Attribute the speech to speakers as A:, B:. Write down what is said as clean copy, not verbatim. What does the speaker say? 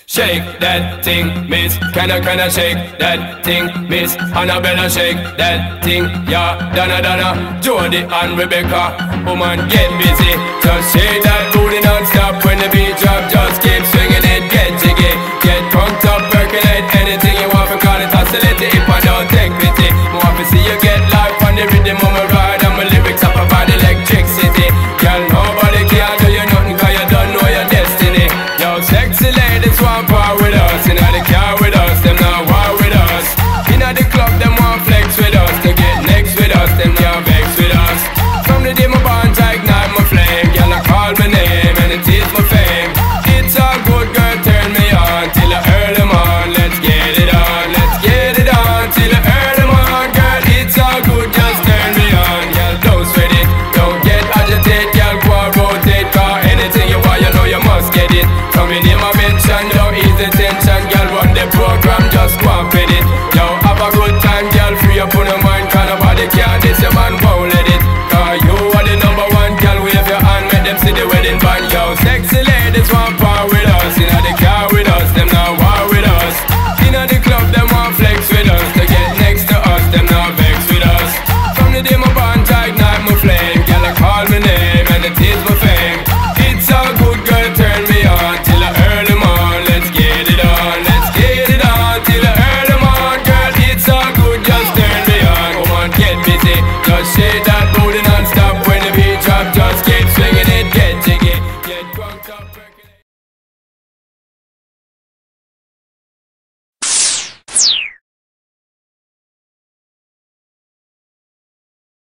A: Shake that thing, miss. Can I shake that thing, miss? Annabella, shake that thing, yeah. Donna, Jody and Rebecca, woman, get busy. Just shake that booty, not